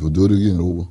We'll do it again, over.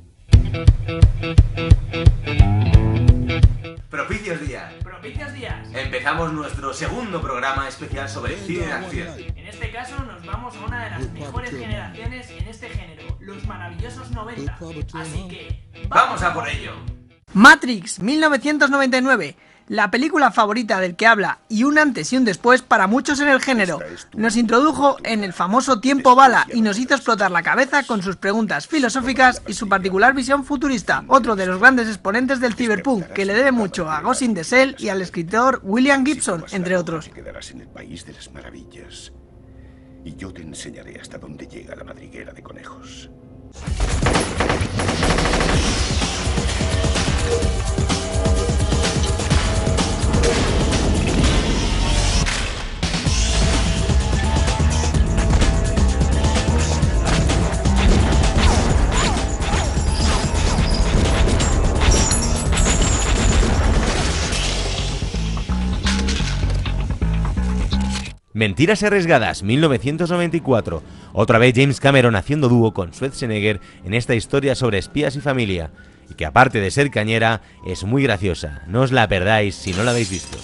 Propicios días. Propicios días. Empezamos nuestro segundo programa especial sobre cine de acción. En este caso nos vamos a una de las mejores generaciones en este género, los maravillosos 90. Así que ¡vamos a por ello! Matrix 1999, la película favorita del que habla y un antes y un después para muchos en el género. Nos introdujo en el famoso tiempo bala y nos hizo explotar la cabeza con sus preguntas filosóficas y su particular visión futurista. Otro de los grandes exponentes del cyberpunk, que le debe mucho a Ghost in the Shell y al escritor William Gibson, entre otros. Te quedarás en el país de las maravillas y yo te enseñaré hasta dónde llega la madriguera de conejos. Mentiras arriesgadas, 1994. Otra vez James Cameron haciendo dúo con Schwarzenegger en esta historia sobre espías y familia, y que aparte de ser cañera, es muy graciosa. No os la perdáis si no la habéis visto.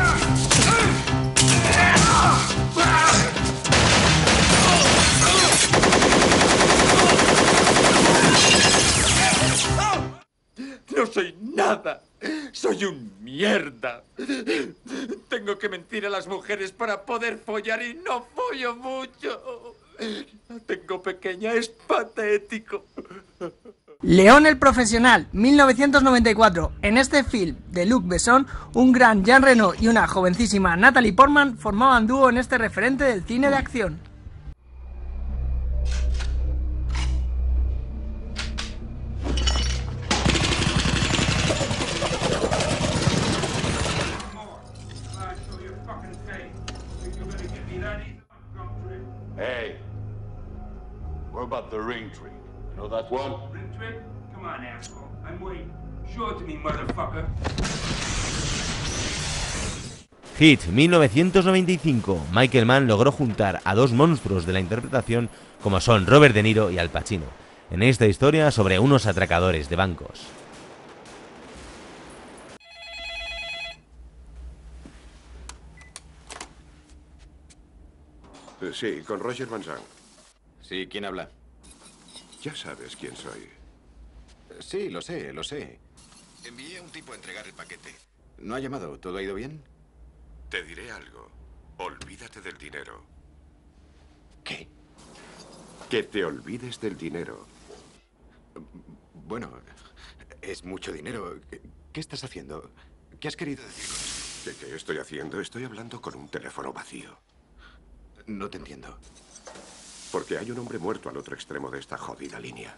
No soy nada. Soy un mierda. Tengo que mentir a las mujeres para poder follar y no follo mucho. La tengo pequeña, es patético. León el profesional, 1994. En este film de Luc Besson, un gran Jean Reno y una jovencísima Natalie Portman formaban dúo en este referente del cine de acción. Hey, what about the ring trick? You know that one? Ring trick? Come on, asshole. I'm waiting. Show it to me, motherfucker. Hit, 1995. Michael Mann logró juntar a dos monstruos de la interpretación como son Robert De Niro y Al Pacino, en esta historia sobre unos atracadores de bancos. Sí, con Roger Van Zant. Sí, ¿quién habla? Ya sabes quién soy. Sí, lo sé, lo sé. Envié a un tipo a entregar el paquete. No ha llamado. ¿Todo ha ido bien? Te diré algo. Olvídate del dinero. ¿Qué? Que te olvides del dinero. Bueno, es mucho dinero. ¿Qué estás haciendo? ¿Qué has querido decir con eso? ¿De qué estoy haciendo? Estoy hablando con un teléfono vacío. No te entiendo. Porque hay un hombre muerto al otro extremo de esta jodida línea.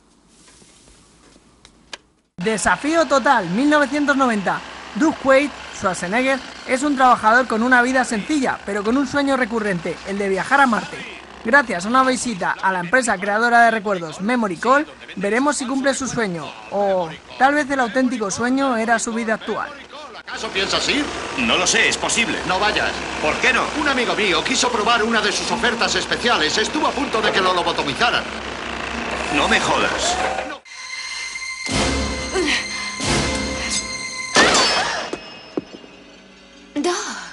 Desafío total, 1990. Doug Quaid, Schwarzenegger, es un trabajador con una vida sencilla, pero con un sueño recurrente, el de viajar a Marte. Gracias a una visita a la empresa creadora de recuerdos Memory Call, veremos si cumple su sueño, o tal vez el auténtico sueño era su vida actual. ¿Acaso piensas ir? No lo sé, es posible. No vayas. ¿Por qué no? Un amigo mío quiso probar una de sus ofertas especiales. Estuvo a punto de que lo lobotomizaran. No me jodas. Doc.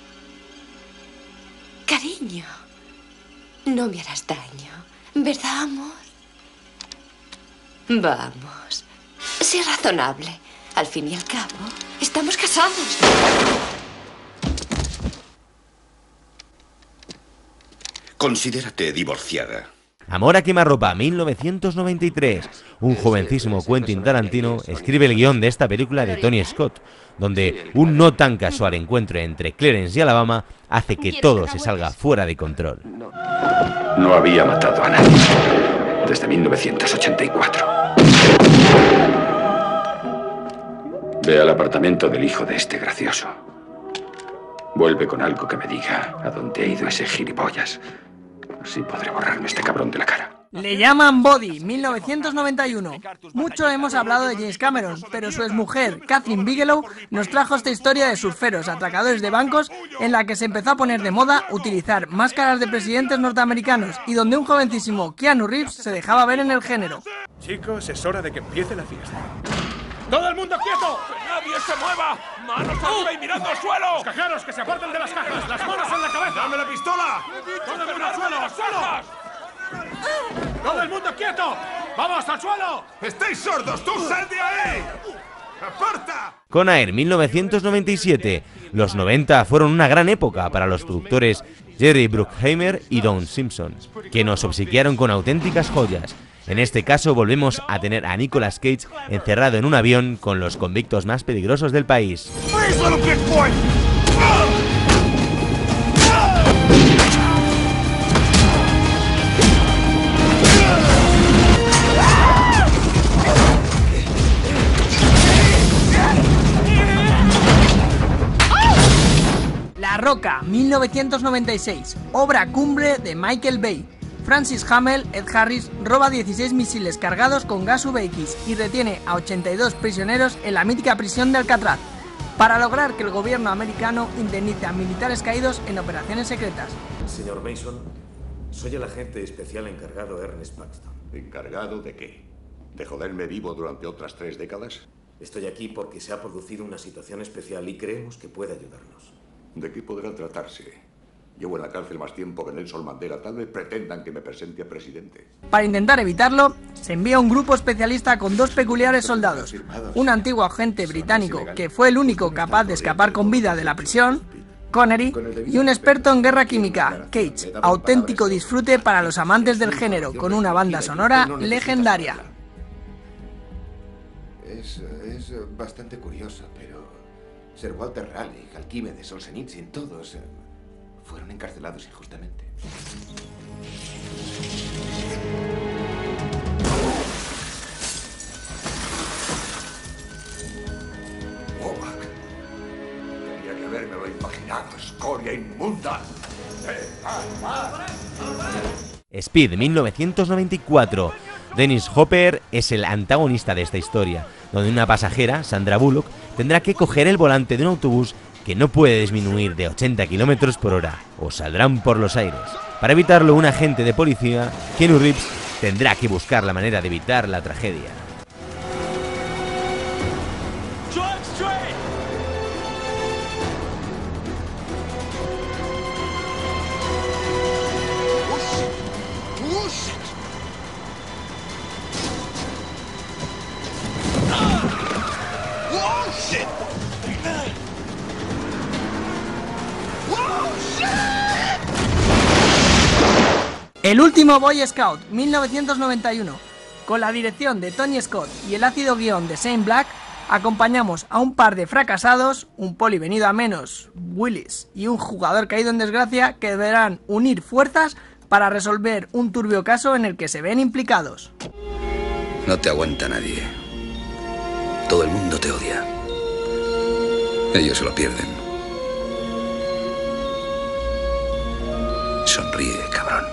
Cariño. No me harás daño. ¿Verdad, amor? Vamos. Sé razonable. Al fin y al cabo, estamos casados. Considérate divorciada. Amor a quemarropa, 1993. Un jovencísimo Quentin Tarantino escribe el guión de esta película de Tony Scott, donde un no tan casual encuentro entre Clarence y Alabama hace que todo se salga fuera de control. No había matado a nadie desde 1984. Ve al apartamento del hijo de este gracioso. Vuelve con algo que me diga a dónde ha ido ese gilipollas. Así podré borrarme este cabrón de la cara. Le llaman Body, 1991. Mucho hemos hablado de James Cameron, pero su exmujer, Catherine Bigelow, nos trajo esta historia de surferos, atracadores de bancos, en la que se empezó a poner de moda utilizar máscaras de presidentes norteamericanos y donde un jovencísimo Keanu Reeves se dejaba ver en el género. Chicos, es hora de que empiece la fiesta. ¡Todo el mundo quieto! ¡Que nadie se mueva! ¡Manos arriba y mirando al suelo! ¡Los cajeros, que se aparten de las cajas! ¡Las manos en la cabeza! ¡Dame la pistola! ¡Todo el mundo al suelo! ¡Al suelo! ¡Todo el mundo quieto! ¡Vamos, al suelo! ¡Estáis sordos! ¡Tú sal de ahí! ¡Aparta! Conair, 1997. Los 90 fueron una gran época para los productores Jerry Bruckheimer y Don Simpson, que nos obsequiaron con auténticas joyas. En este caso volvemos a tener a Nicolas Cage encerrado en un avión con los convictos más peligrosos del país. La Roca, 1996, obra cumbre de Michael Bay. Francis Hamel, Ed Harris, roba 16 misiles cargados con gas UV-X y retiene a 82 prisioneros en la mítica prisión de Alcatraz, para lograr que el gobierno americano indemnice a militares caídos en operaciones secretas. Señor Mason, soy el agente especial encargado Ernest Paxton. ¿Encargado de qué? ¿De joderme vivo durante otras 3 décadas? Estoy aquí porque se ha producido una situación especial y creemos que puede ayudarnos. ¿De qué podrá tratarse? Llevo en la cárcel más tiempo que Nelson Mandela. Tal vez pretendan que me presente a presidente. Para intentar evitarlo, se envía un grupo especialista con 2 peculiares soldados, un antiguo agente británico que fue el único capaz de escapar con vida de la prisión, Connery, y un experto en guerra química, Cage, auténtico disfrute para los amantes del género, con una banda sonora legendaria. Es bastante curioso, pero Sir Walter Raleigh, Alquímedes, Solzhenitsyn, todos fueron encarcelados injustamente. Womack. Tenía que habérmelo imaginado, escoria inmunda. Speed, 1994. Dennis Hopper es el antagonista de esta historia, donde una pasajera, Sandra Bullock, tendrá que coger el volante de un autobús que no puede disminuir de 80 km por hora o saldrán por los aires. Para evitarlo, un agente de policía, Keanu Reeves, tendrá que buscar la manera de evitar la tragedia. El último Boy Scout, 1991. Con la dirección de Tony Scott y el ácido guión de Shane Black, acompañamos a un par de fracasados, un poli venido a menos, Willis, y un jugador caído en desgracia, que deberán unir fuerzas para resolver un turbio caso en el que se ven implicados. No te aguanta nadie. Todo el mundo te odia. Ellos se lo pierden. Sonríe, cabrón.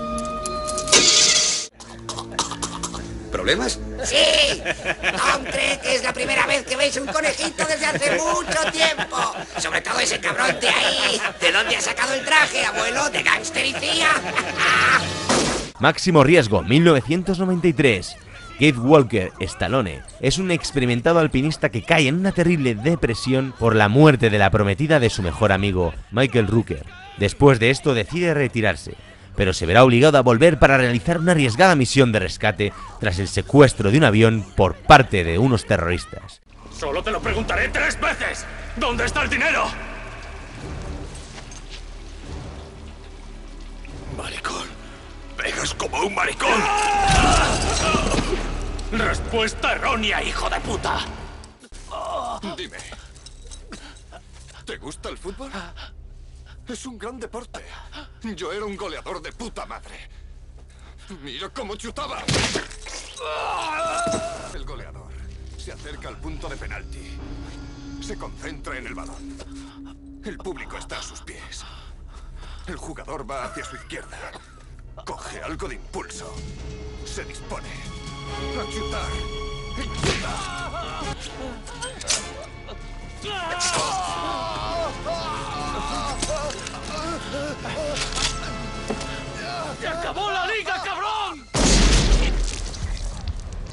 ¿Problemas? ¡Sí! Tom cree que es la primera vez que veis un conejito desde hace mucho tiempo. Sobre todo ese cabrón de ahí. ¿De dónde ha sacado el traje, abuelo? ¿De gangstericia? Máximo riesgo, 1993. Keith Walker, Stallone, es un experimentado alpinista que cae en una terrible depresión por la muerte de la prometida de su mejor amigo, Michael Rooker. Después de esto decide retirarse, pero se verá obligado a volver para realizar una arriesgada misión de rescate tras el secuestro de un avión por parte de unos terroristas. Solo te lo preguntaré 3 veces. ¿Dónde está el dinero? Maricón. Pegas como un maricón. Respuesta errónea, hijo de puta. Dime, ¿te gusta el fútbol? Es un gran deporte. Yo era un goleador de puta madre. Mira cómo chutaba. El goleador se acerca al punto de penalti. Se concentra en el balón. El público está a sus pies. El jugador va hacia su izquierda. Coge algo de impulso. Se dispone a chutar. Y chuta. ¡Se acabó la liga, cabrón!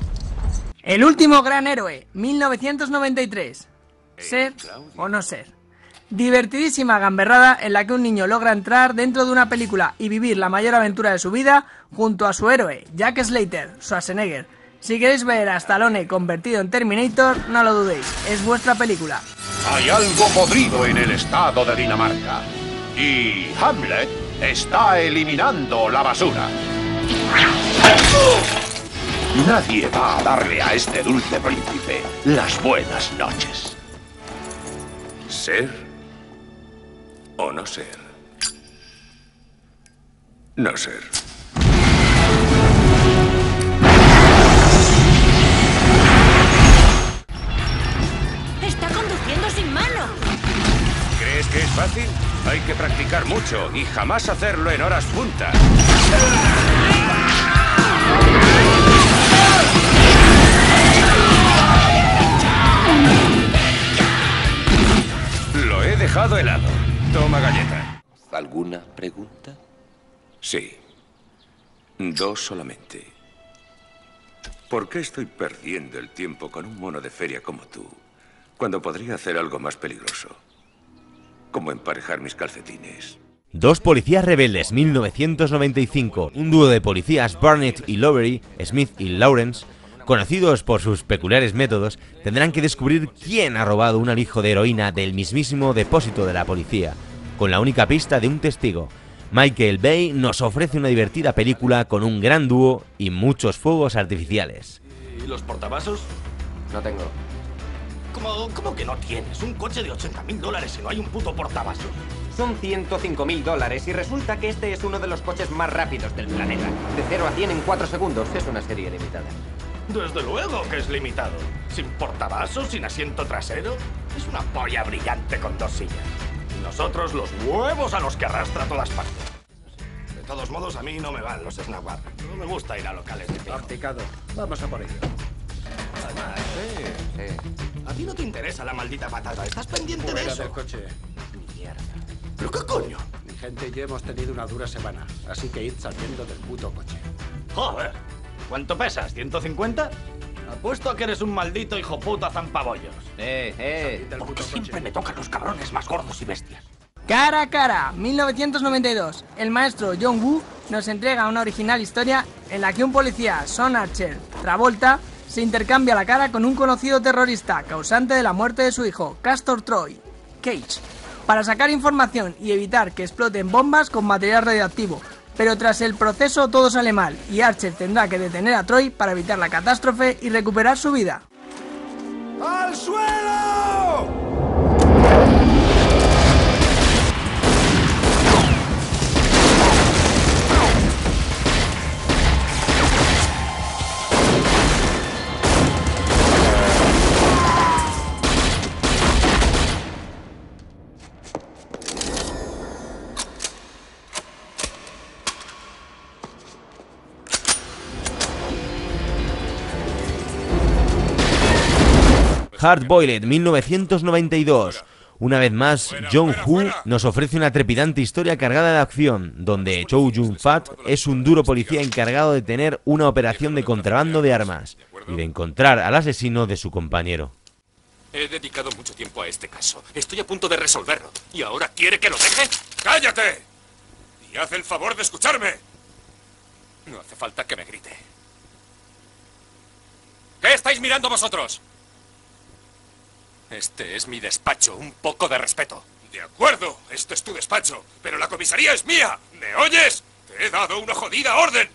El último gran héroe, 1993. ¿Ser o no ser? Divertidísima gamberrada en la que un niño logra entrar dentro de una película y vivir la mayor aventura de su vida junto a su héroe, Jack Slater, Schwarzenegger. Si queréis ver a Stallone convertido en Terminator, no lo dudéis, es vuestra película. Hay algo podrido en el estado de Dinamarca. Y Hamlet está eliminando la basura. Nadie va a darle a este dulce príncipe las buenas noches. ¿Ser o no ser? No ser. Está conduciendo sin manos. ¿Crees que es fácil? Hay que practicar mucho y jamás hacerlo en horas punta. Lo he dejado helado. Toma galleta. ¿Alguna pregunta? Sí. 2 solamente. ¿Por qué estoy perdiendo el tiempo con un mono de feria como tú, cuando podría hacer algo más peligroso? Como emparejar mis calcetines. Dos policías rebeldes, 1995. Un dúo de policías, Barnett y Lowery, Smith y Lawrence, conocidos por sus peculiares métodos, tendrán que descubrir quién ha robado un alijo de heroína del mismísimo depósito de la policía, con la única pista de un testigo. Michael Bay nos ofrece una divertida película con un gran dúo y muchos fuegos artificiales. ¿Y los portavasos? No tengo. ¿Cómo que no tienes? Un coche de $80.000 y no hay un puto portavasos. Son $105.000 y resulta que este es uno de los coches más rápidos del planeta. De 0 a 100 en 4 segundos. Es una serie limitada. Desde luego que es limitado. Sin portavasos, sin asiento trasero. Es una polla brillante con 2 sillas. Y nosotros los huevos a los que arrastra a todas partes. De todos modos, a mí no me van los Snapwap. No me gusta ir a locales de pijo. Practicado. Vamos a por ello. A ti no te interesa la maldita patata. ¿Estás pendiente de eso? Del coche. Mierda. ¿Pero qué coño? Mi gente y yo hemos tenido una dura semana, así que id saliendo del puto coche. Joder. ¿Cuánto pesas? ¿150? Apuesto a que eres un maldito hijo puta zampabollos. ¿Por qué siempre me tocan los cabrones más gordos y bestias? Cara a cara, 1992. El maestro John Woo nos entrega una original historia en la que un policía, Sean Archer Travolta, se intercambia la cara con un conocido terrorista causante de la muerte de su hijo, Castor Troy, Cage, para sacar información y evitar que exploten bombas con material radioactivo. Pero tras el proceso todo sale mal y Archer tendrá que detener a Troy para evitar la catástrofe y recuperar su vida. ¡Al suelo! Hard Boiled, 1992. Una vez más, John Woo nos ofrece una trepidante historia cargada de acción, donde Chow Yun-fat es un duro policía encargado de tener una operación de contrabando de armas y de encontrar al asesino de su compañero. He dedicado mucho tiempo a este caso. Estoy a punto de resolverlo. ¿Y ahora quiere que lo deje? ¡Cállate! Y haz el favor de escucharme. No hace falta que me grite. ¿Qué estáis mirando vosotros? Este es mi despacho. Un poco de respeto. De acuerdo, este es tu despacho, pero la comisaría es mía. ¿Me oyes? Te he dado una jodida orden.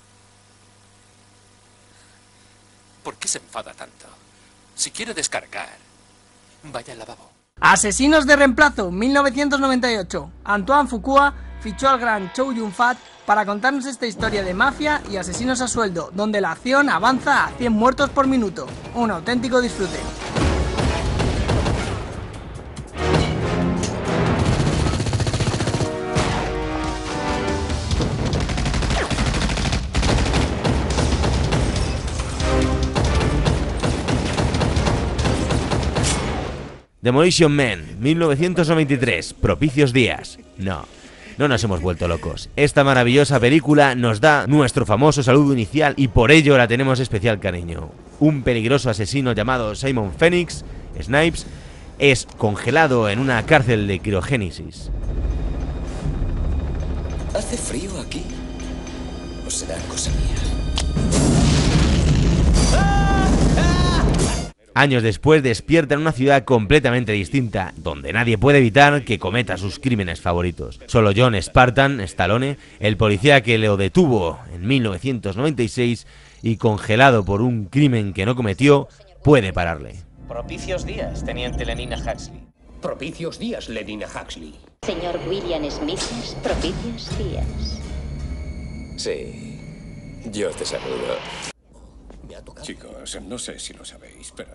¿Por qué se enfada tanto? Si quiere descargar, vaya al lavabo. Asesinos de reemplazo, 1998. Antoine Fuqua fichó al gran Chow Yun-fat para contarnos esta historia de mafia y asesinos a sueldo, donde la acción avanza a 100 muertos por minuto. Un auténtico disfrute. Demolition Man, 1993, propicios días. No nos hemos vuelto locos. Esta maravillosa película nos da nuestro famoso saludo inicial y por ello la tenemos especial cariño. un peligroso asesino llamado Simon Phoenix, Snipes, es congelado en una cárcel de criogénesis. ¿Hace frío aquí? ¿O será cosa mía? Años después despierta en una ciudad completamente distinta, donde nadie puede evitar que cometa sus crímenes favoritos. Solo John Spartan, Stallone, el policía que lo detuvo en 1996 y congelado por un crimen que no cometió, puede pararle. Propicios días, teniente Lenina Huxley. Propicios días, Lenina Huxley. Señor William Smith, propicios días. Sí, yo te saludo. Chicos, no sé si lo sabéis, pero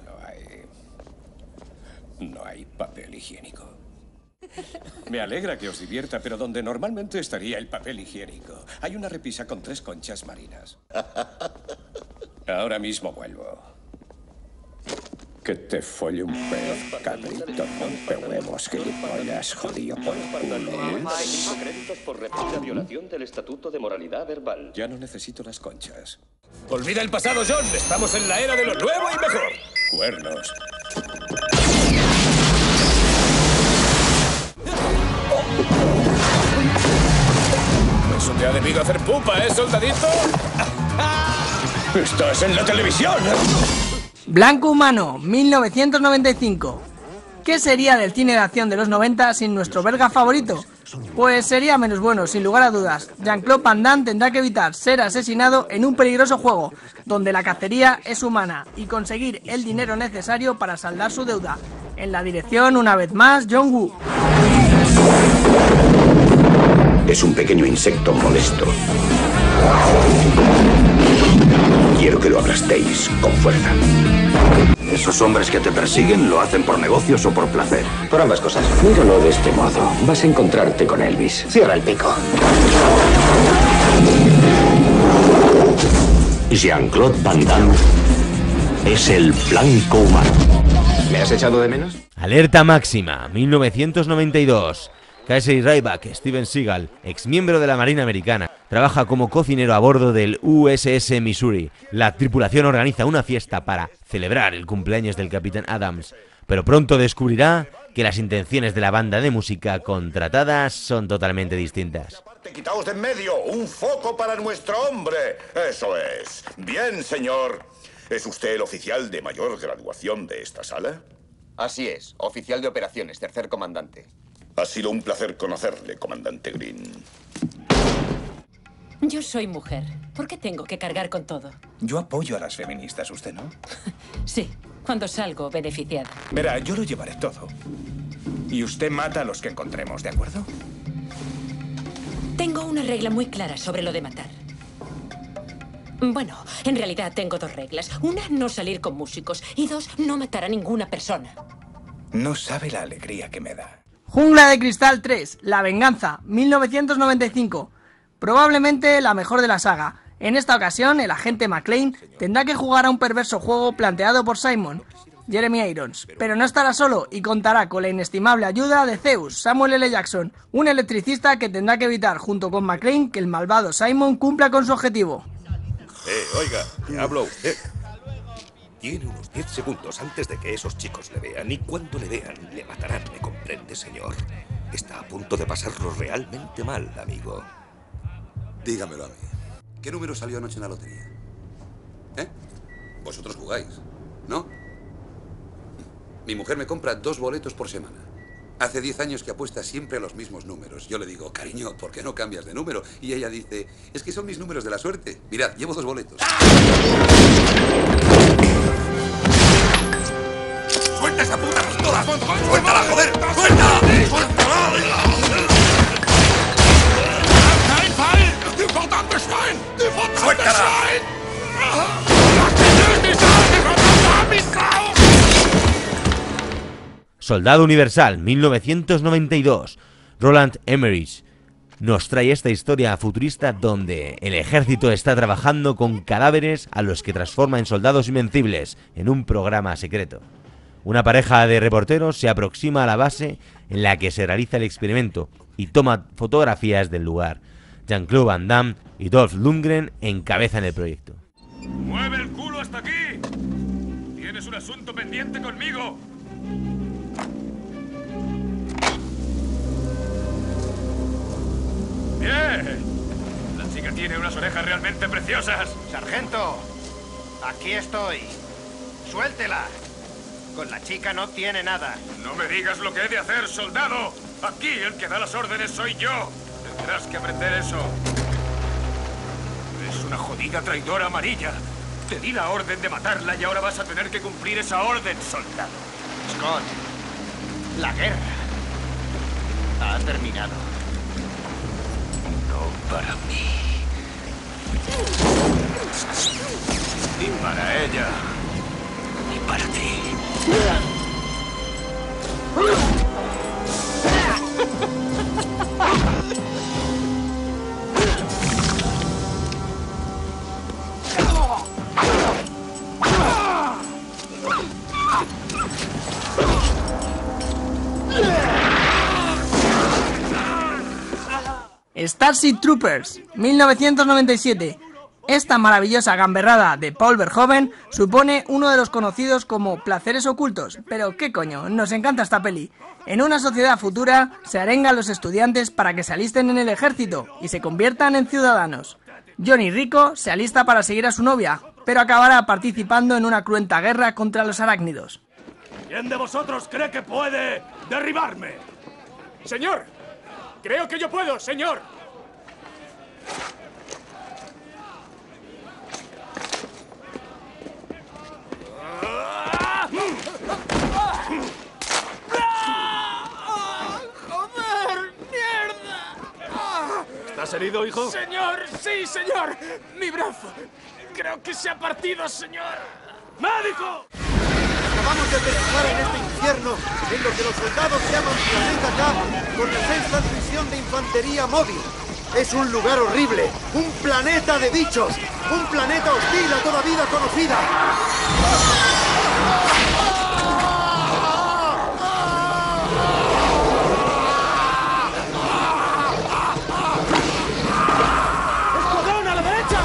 no hay papel higiénico. Me alegra que os divierta, pero donde normalmente estaría el papel higiénico, hay una repisa con 3 conchas marinas. Ahora mismo vuelvo. Que te folle un pez, cabrito, rompehuevos, gilipollas, jodido por culo. 5 créditos por repetida violación del Estatuto de Moralidad Verbal. Ya no necesito las conchas. Olvida el pasado, John. Estamos en la era de lo nuevo y mejor. Cuernos. Eso te ha debido hacer pupa, ¿eh, soldadito? ¡Estás en la televisión! Blanco Humano, 1995. ¿Qué sería del cine de acción de los 90 sin nuestro belga favorito? Pues sería menos bueno, sin lugar a dudas. Jean-Claude Van Damme tendrá que evitar ser asesinado en un peligroso juego, donde la cacería es humana, y conseguir el dinero necesario para saldar su deuda. En la dirección, una vez más, John Woo. Es un pequeño insecto molesto. Quiero que lo aplastéis con fuerza. ¿Esos hombres que te persiguen lo hacen por negocios o por placer? Por ambas cosas. Míralo de este modo. Vas a encontrarte con Elvis. Cierra el pico. Jean-Claude Van Damme es el blanco humano. ¿Me has echado de menos? Alerta máxima, 1992. Casey Ryback, Steven Seagal, exmiembro de la Marina Americana, trabaja como cocinero a bordo del USS Missouri. La tripulación organiza una fiesta para celebrar el cumpleaños del Capitán Adams, pero pronto descubrirá que las intenciones de la banda de música contratadas son totalmente distintas. ¡Quitaos de en medio! ¡Un foco para nuestro hombre! ¡Eso es! Bien, señor. ¿Es usted el oficial de mayor graduación de esta sala? Así es, oficial de operaciones, tercer comandante. Ha sido un placer conocerle, comandante Green. Yo soy mujer. ¿Por qué tengo que cargar con todo? Yo apoyo a las feministas, ¿usted no? Sí, cuando salgo beneficiada. Verá, yo lo llevaré todo. Y usted mata a los que encontremos, ¿de acuerdo? Tengo una regla muy clara sobre lo de matar. Bueno, en realidad tengo 2 reglas. Una, no salir con músicos. Y 2, no matar a ninguna persona. No sabe la alegría que me da. Jungla de Cristal 3, La Venganza, 1995. Probablemente la mejor de la saga. En esta ocasión, el agente McClane tendrá que jugar a un perverso juego planteado por Simon, Jeremy Irons, pero no estará solo y contará con la inestimable ayuda de Zeus, Samuel L. Jackson, un electricista que tendrá que evitar junto con McClane que el malvado Simon cumpla con su objetivo. Oiga, ¿me habla usted? Tiene unos 10 segundos antes de que esos chicos le vean, y cuando le vean, le matarán, ¿me comprende, señor? Está a punto de pasarlo realmente mal, amigo. Dígamelo a mí. ¿Qué número salió anoche en la lotería? ¿Eh? Vosotros jugáis, ¿no? Mi mujer me compra 2 boletos por semana. Hace 10 años que apuesta siempre a los mismos números. Yo le digo, cariño, ¿por qué no cambias de número? Y ella dice, es que son mis números de la suerte. Mirad, llevo 2 boletos. ¡Suelta esa puta pistola! ¡Suéltala, joder! ¡Suéltala! ¡Suéltala! ¡Suéltala! Soldado Universal, 1992. Roland Emmerich nos trae esta historia futurista donde el ejército está trabajando con cadáveres a los que transforma en soldados invencibles en un programa secreto. Una pareja de reporteros se aproxima a la base en la que se realiza el experimento y toma fotografías del lugar. Jean-Claude Van Damme y Dolph Lundgren encabezan el proyecto. ¡Mueve el culo hasta aquí! tienes un asunto pendiente conmigo. ¡Bien! La chica tiene unas orejas realmente preciosas. Sargento, aquí estoy. Suéltela. Con la chica no tiene nada. No me digas lo que he de hacer, soldado. Aquí el que da las órdenes soy yo. Tendrás que aprender eso. Es una jodida traidora amarilla. Te di la orden de matarla y ahora vas a tener que cumplir esa orden, soldado. Scott, la guerra ha terminado. No para mí. Ni para ella. Ni para ti. Starship Troopers, 1997. Esta maravillosa gamberrada de Paul Verhoeven supone uno de los conocidos como placeres ocultos. Pero qué coño, nos encanta esta peli. En una sociedad futura se arenga a los estudiantes para que se alisten en el ejército y se conviertan en ciudadanos. Johnny Rico se alista para seguir a su novia, pero acabará participando en una cruenta guerra contra los arácnidos. ¿Quién de vosotros cree que puede derribarme? Señor, creo que yo puedo, señor. ¡Joder! ¡Mierda! ¿Estás herido, hijo? Señor, sí, señor. Mi brazo. Creo que se ha partido, señor. ¡Médico! Acabamos de aterrizar en este infierno, en lo que los soldados llaman Planeta K, con defensas misión de infantería móvil. Es un lugar horrible, un planeta de bichos, un planeta hostil a toda vida conocida. ¡Escuadrón, a la derecha!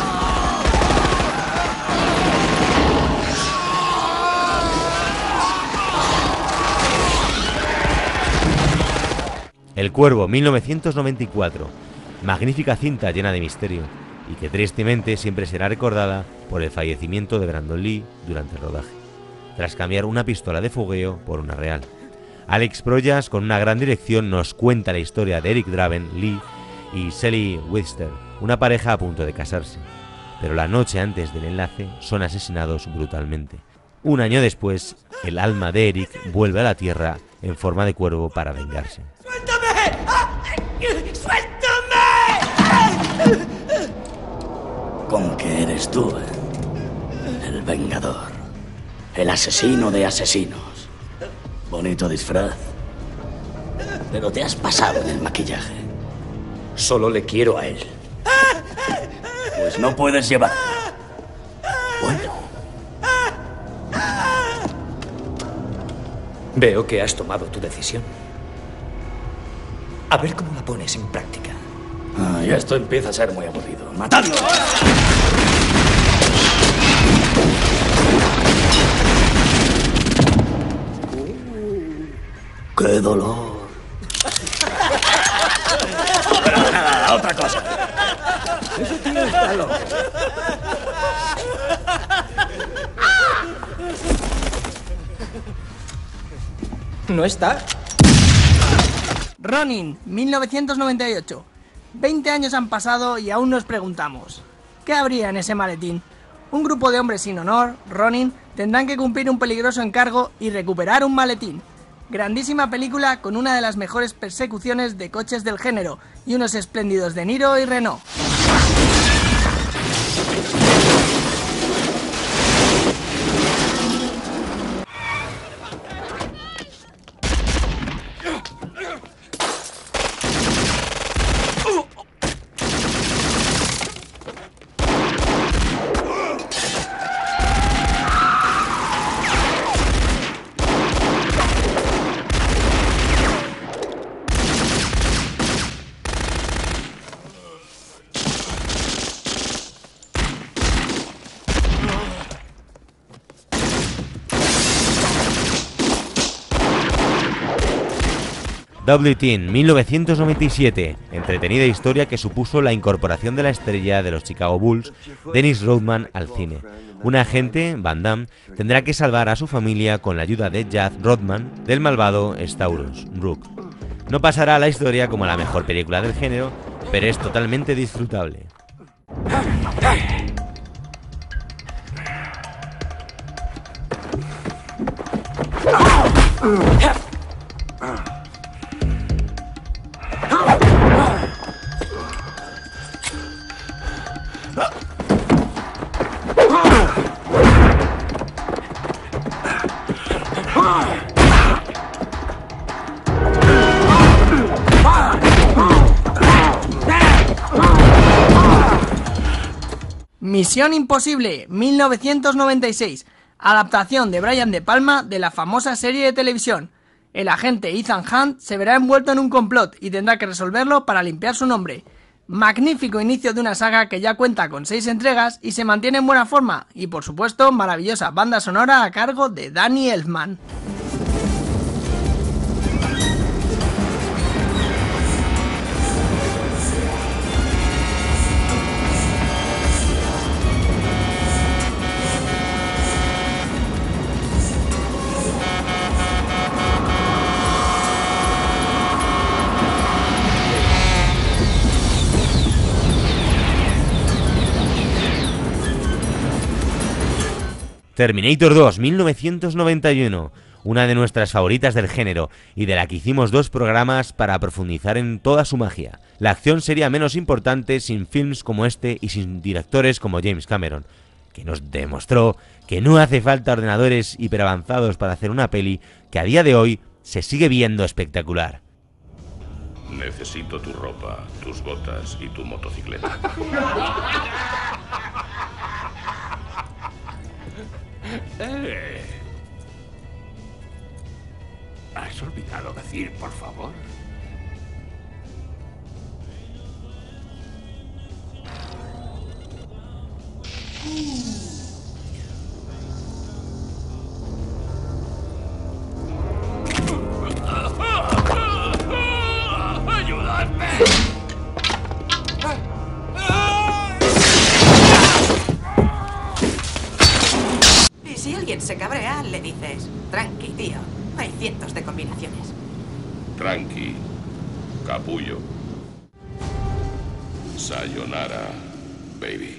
El Cuervo, 1994. Magnífica cinta llena de misterio y que tristemente siempre será recordada por el fallecimiento de Brandon Lee durante el rodaje, tras cambiar una pistola de fogueo por una real. Alex Proyas, con una gran dirección, nos cuenta la historia de Eric Draven, Lee y Sally Webster, una pareja a punto de casarse, pero la noche antes del enlace son asesinados brutalmente. Un año después, el alma de Eric vuelve a la Tierra en forma de cuervo para vengarse. ¡Suéltame! ¿Con qué eres tú? El Vengador. El asesino de asesinos. Bonito disfraz. Pero te has pasado en el maquillaje. Solo le quiero a él. Pues no puedes llevar. Bueno. Veo que has tomado tu decisión. A ver cómo la pones en práctica. Ya esto empieza a ser muy aburrido. ¡Matadlo! ¡Qué dolor! Pero nada, otra cosa. Ese tío está loco. ¿No está? Ronin, 1998. 20 años han pasado y aún nos preguntamos, ¿qué habría en ese maletín? Un grupo de hombres sin honor, Ronin, tendrán que cumplir un peligroso encargo y recuperar un maletín. Grandísima película con una de las mejores persecuciones de coches del género y unos espléndidos De Niro y Renault. Double Team, 1997, entretenida historia que supuso la incorporación de la estrella de los Chicago Bulls, Dennis Rodman, al cine. Un agente, Van Damme, tendrá que salvar a su familia con la ayuda de Jazz Rodman del malvado Stavros Rook. No pasará a la historia como la mejor película del género, pero es totalmente disfrutable. Misión Imposible, 1996, adaptación de Brian De Palma de la famosa serie de televisión. El agente Ethan Hunt se verá envuelto en un complot y tendrá que resolverlo para limpiar su nombre. Magnífico inicio de una saga que ya cuenta con 6 entregas y se mantiene en buena forma, y por supuesto maravillosa banda sonora a cargo de Danny Elfman. Terminator 2, 1991, una de nuestras favoritas del género y de la que hicimos 2 programas para profundizar en toda su magia. La acción sería menos importante sin films como este y sin directores como James Cameron, que nos demostró que no hace falta ordenadores hiperavanzados para hacer una peli que a día de hoy se sigue viendo espectacular. Necesito tu ropa, tus botas y tu motocicleta. ¿Has olvidado decir, por favor? ¡Ayudadme! Y si alguien se cabrea, le dices, tranqui, tío, hay cientos de combinaciones. Tranqui, capullo. Sayonara, baby.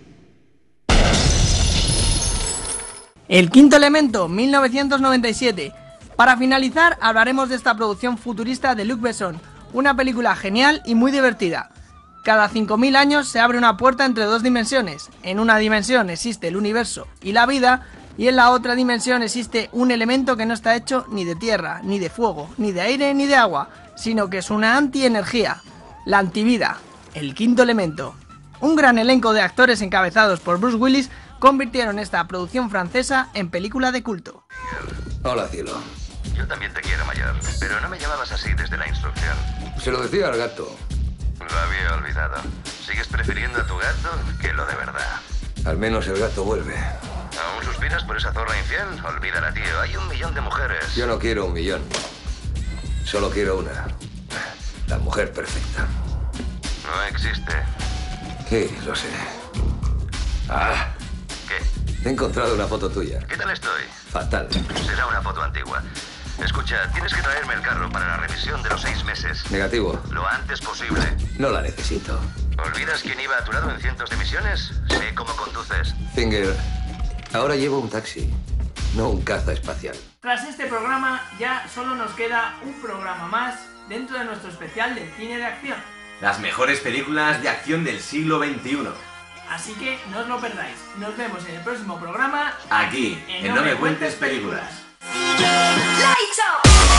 El quinto elemento, 1997. Para finalizar, hablaremos de esta producción futurista de Luc Besson, una película genial y muy divertida. Cada 5000 años se abre una puerta entre 2 dimensiones. En una dimensión existe el universo y la vida, y en la otra dimensión existe un elemento que no está hecho ni de tierra, ni de fuego, ni de aire, ni de agua, sino que es una antienergía, la antivida, el quinto elemento. Un gran elenco de actores encabezados por Bruce Willis convirtieron esta producción francesa en película de culto. Hola, cielo. Yo también te quiero, mayor, pero no me llamabas así desde la instrucción. Se lo decía al gato. Lo había olvidado. ¿Sigues prefiriendo a tu gato que lo de verdad? Al menos el gato vuelve. ¿Aún suspiras por esa zorra infiel? Olvídala, tío. Hay 1 millón de mujeres. Yo no quiero 1 millón. Solo quiero una. La mujer perfecta. No existe. Sí, lo sé. Ah. ¿Qué? He encontrado una foto tuya. ¿Qué tal estoy? Fatal. Será una foto antigua. Escucha, tienes que traerme el carro para la revisión de los 6 meses. Negativo. Lo antes posible. No la necesito. ¿Olvidas quién iba a tu lado en cientos de misiones? Sé cómo conduces. Finger, ahora llevo un taxi, no un caza espacial. Tras este programa ya solo nos queda un programa más dentro de nuestro especial del cine de acción. Las mejores películas de acción del siglo XXI. Así que no os lo perdáis. Nos vemos en el próximo programa. Aquí, en No Me Cuentes Películas. ¡Lights up!